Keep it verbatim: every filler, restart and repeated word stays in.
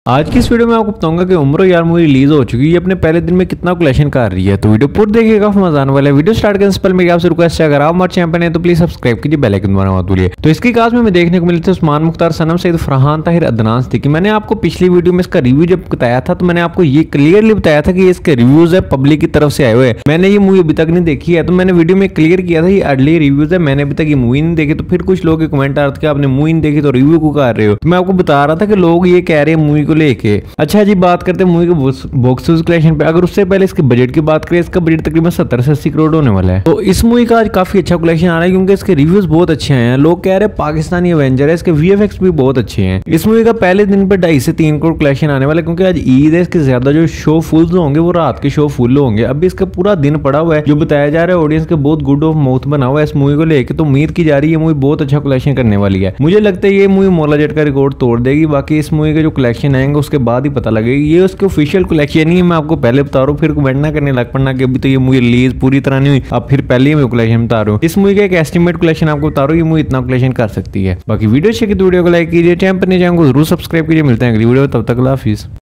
आज की इस वीडियो में आपको बताऊंगा कि उम्रो यार मूवी रिलीज हो चुकी है, अपने पहले दिन में कितना कलेक्शन कर रही है। तो वीडियो पूरी देखिएगा, काफी मजा आने वाला है। वीडियो स्टार्ट करने से पहले मेरी आपसे रिक्वेस्ट है, अगर आप हमारे चैनल पर हैं तो प्लीज सब्सक्राइब कीजिए, बेल आइकन दबाना मत भूलिए। तो इसकी कास्ट में देखने को मिले थे उस्मान मुख्तार, सनम सईद, फरहान ताहिर, अदनान सिद्दीकी। मैंने आपको पिछली वीडियो में इसका रिव्यू जब बताया था तो मैंने आपको ये क्लियरली बताया था कि इसके रिव्यूज है पब्लिक की तरफ से आए हुए। मैंने ये मूवी अभी तक नहीं देखी है, तो मैंने वीडियो में क्लियर किया था ये अर्ली रिव्यूज है, मैंने अभी तक ये मूवी नहीं देखी। तो फिर कुछ लोग कमेंट आ रहे थे कि आपने मूवी नहीं देखी तो रिव्यू को कर रहे हो। मैं आपको बता रहा था कि लोग ये कह रहे हैं मूवी को लेके। अच्छा जी, बात करते हैं मूवी के बॉक्स ऑफिस कलेक्शन पे। अगर उससे पहले इसके बजट की बात करें, इसका बजट तकरीबन सत्तर से अस्सी करोड़ होने वाला है। तो इस मूवी का आज काफी अच्छा कलेक्शन आ रहा है क्योंकि इसके रिव्यूज बहुत अच्छे हैं। लोग कह रहे हैं पाकिस्तानी एवेंजर है, इसके वीएफएक्स भी बहुत अच्छे हैं। इस मूवी का पहले दिन पे ढाई से तीन करोड़ कलेक्शन आने वाला है क्योंकि आज ईद है। इसके ज्यादा जो शो फुल होंगे वो रात के शो फुल होंगे। अभी इसका पूरा दिन पड़ा हुआ है, जो बताया जा रहा है ऑडियंस के बहुत गुड ऑफ माउथ बना हुआ है इस मूवी को लेकर। तो उम्मीद की जा रही है मूवी बहुत अच्छा कलेक्शन करने वाली है। मुझे लगता है ये मूवी मौला जट का रिकॉर्ड तोड़ देगी। बाकी इस मूवी के जो कलेक्शन आएंगे उसके बाद ही पता लगेगा। ये उसके ऑफिशियल कलेक्शन नहीं है, मैं आपको पहले बता रहा हूँ, फिर कमेंट ना करने लग पड़ना कि अभी तो ये मूवी रिलीज पूरी तरह नहीं हुई, अब फिर पहले ही मैं कलेक्शन बता रहा हूँ। इस मूवी का एक एस्टिमेट कलेक्शन आपको बता रहा हूँ, ये मूवी इतना कलेक्शन कर सकती है। बाकी वीडियो अच्छी की तो वीडियो को लाइक कीजिए, चैनल पर नहीं जाएंगे जरूर सब्सक्राइब कीजिए। मिलते हैं अगली वीडियो, तब तक अल्लाह हाफिज़।